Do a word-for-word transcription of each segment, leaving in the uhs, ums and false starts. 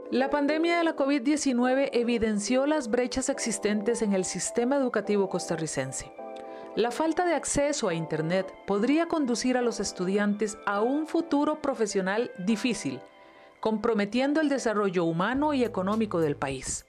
La pandemia de la COVID diecinueve evidenció las brechas existentes en el sistema educativo costarricense. La falta de acceso a Internet podría conducir a los estudiantes a un futuro profesional difícil, comprometiendo el desarrollo humano y económico del país.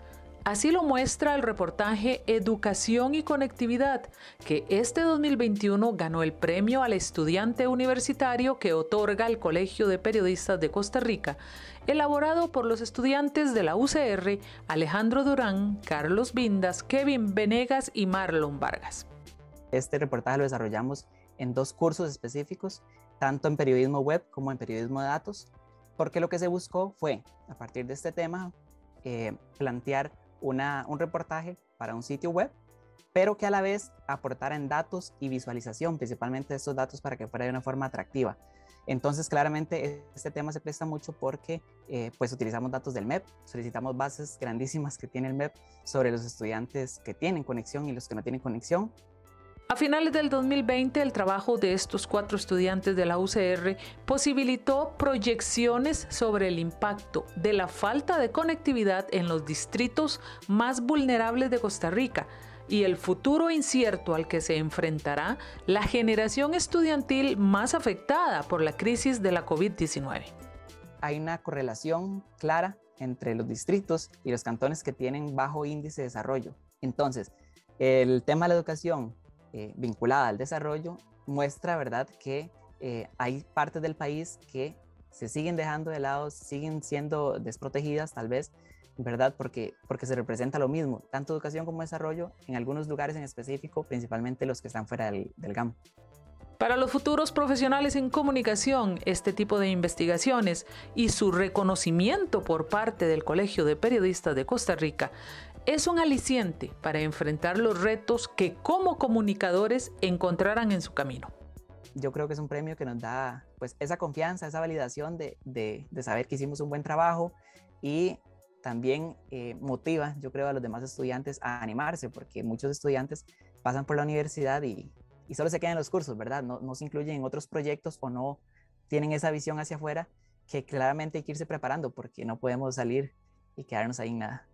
Así lo muestra el reportaje Educación y Conectividad, que este dos mil veintiuno ganó el premio al estudiante universitario que otorga el Colegio de Periodistas de Costa Rica, elaborado por los estudiantes de la U C R, Alejandro Durán, Carlos Vindas, Kevin Venegas y Marlon Vargas. Este reportaje lo desarrollamos en dos cursos específicos, tanto en periodismo web como en periodismo de datos, porque lo que se buscó fue, a partir de este tema, eh, plantear Una, un reportaje para un sitio web, pero que a la vez aportara en datos y visualización, principalmente estos datos para que fuera de una forma atractiva. Entonces, claramente, este tema se presta mucho porque eh, pues utilizamos datos del M E P, solicitamos bases grandísimas que tiene el M E P sobre los estudiantes que tienen conexión y los que no tienen conexión. A finales del dos mil veinte, el trabajo de estos cuatro estudiantes de la U C R posibilitó proyecciones sobre el impacto de la falta de conectividad en los distritos más vulnerables de Costa Rica y el futuro incierto al que se enfrentará la generación estudiantil más afectada por la crisis de la COVID diecinueve. Hay una correlación clara entre los distritos y los cantones que tienen bajo índice de desarrollo. Entonces, el tema de la educación Eh, vinculada al desarrollo, muestra, ¿verdad?, que eh, hay partes del país que se siguen dejando de lado, siguen siendo desprotegidas tal vez, ¿verdad?, porque, porque se representa lo mismo, tanto educación como desarrollo, en algunos lugares en específico, principalmente los que están fuera del, del G A M. Para los futuros profesionales en comunicación, este tipo de investigaciones y su reconocimiento por parte del Colegio de Periodistas de Costa Rica es un aliciente para enfrentar los retos que como comunicadores encontrarán en su camino. Yo creo que es un premio que nos da pues, esa confianza, esa validación de, de, de saber que hicimos un buen trabajo y también eh, motiva, yo creo, a los demás estudiantes a animarse, porque muchos estudiantes pasan por la universidad y, y solo se quedan en los cursos, ¿verdad? No, no se incluyen en otros proyectos o no tienen esa visión hacia afuera que claramente hay que irse preparando porque no podemos salir y quedarnos ahí en nada.